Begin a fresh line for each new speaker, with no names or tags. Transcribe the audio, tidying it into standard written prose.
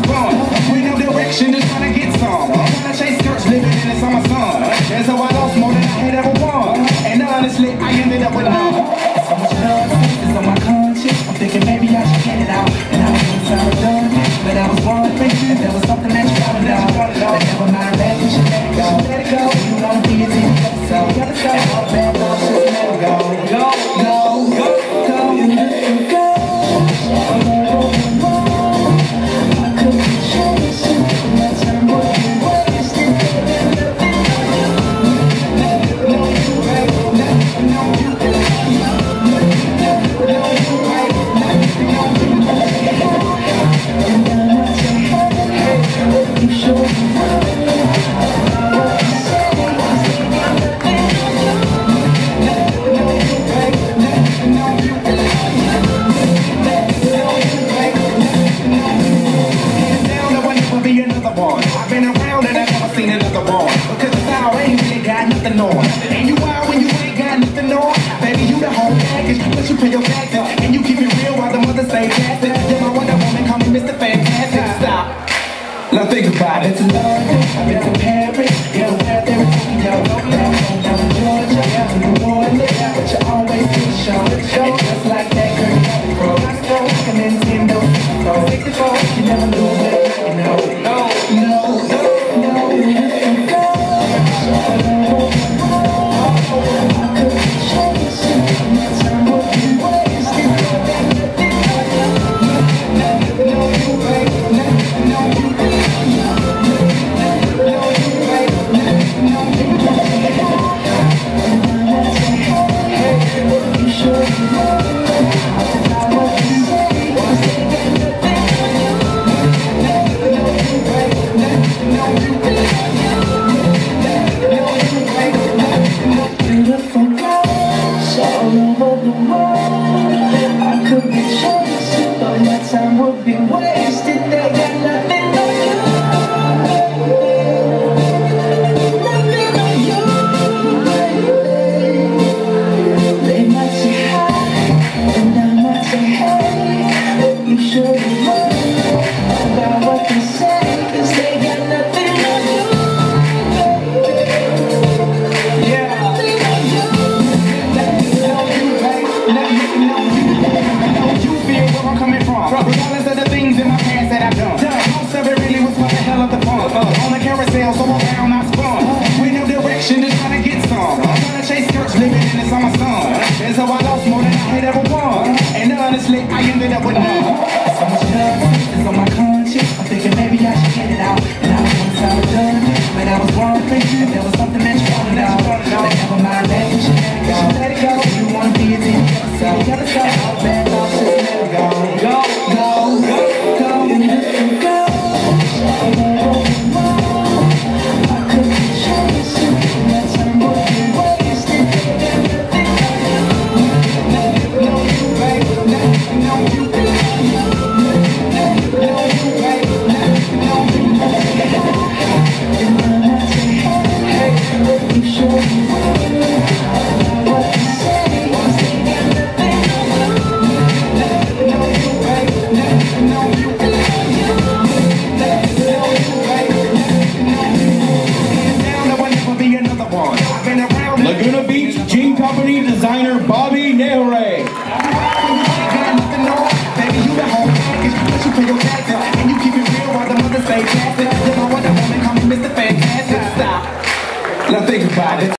spun. With no direction, just trying to get some. Trying to chase skirts, living in the summer sun. And so I lost more than I had ever won. And honestly, I ended up with none. So much love is on my conscience. I'm thinking maybe I should get it out. And I was inside done, but I was wondering if there was something that you wanted to know. But never mind that, you should let it go. Let it go. You wanna be a team episode. And all bad thoughts, just let it go. Go, go, go, go, go. I could be chasing that time would be wasted. No, you right. No, you I've been around and I've never seen another one. Because the style ain't really got nothing on. And you wild when you ain't got nothing on. Baby, you the whole package, but you pay your taxes. And you keep it real while the mothers stay passive. You're my Wonder Woman, call me Mr. Fantastic. Stop. Now think about it. I've been to London, I've been to Paris, everywhere there is Tokyo. Down to Georgia, to New Orleans, but you always do the show. And just like that, girl, you got the pro. Like a Nintendo 64, you never lose it, you know. I ended up with none. So much love is on my conscience. I'm thinking maybe I should get it out. And I was inside done, but I was wondering if there was something that you wanted to know. But never mind that, you should let it go. Let it go. You wanna be a team episode. And all bad thoughts, just let it go. Go, go, go, go, go. I could be chasing that time would be wasted. No, you right. No, you Laguna Beach.